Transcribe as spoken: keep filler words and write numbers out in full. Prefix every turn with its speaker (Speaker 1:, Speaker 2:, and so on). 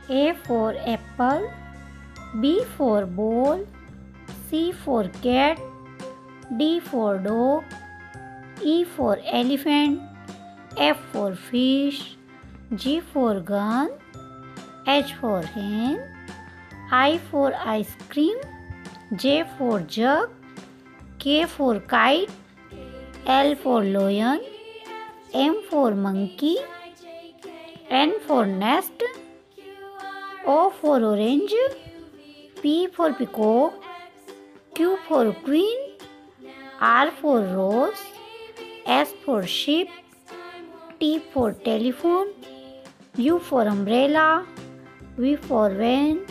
Speaker 1: A for apple, B for ball, C for cat, D for dog, E for elephant, F for fish, G for gun, H for hen, I for ice cream, J for jug, K for kite, L for lion, M for monkey, N for nest, O for orange, P for peacock, Q for queen, R for rose, S for sheep, T for telephone, U for umbrella, V for van,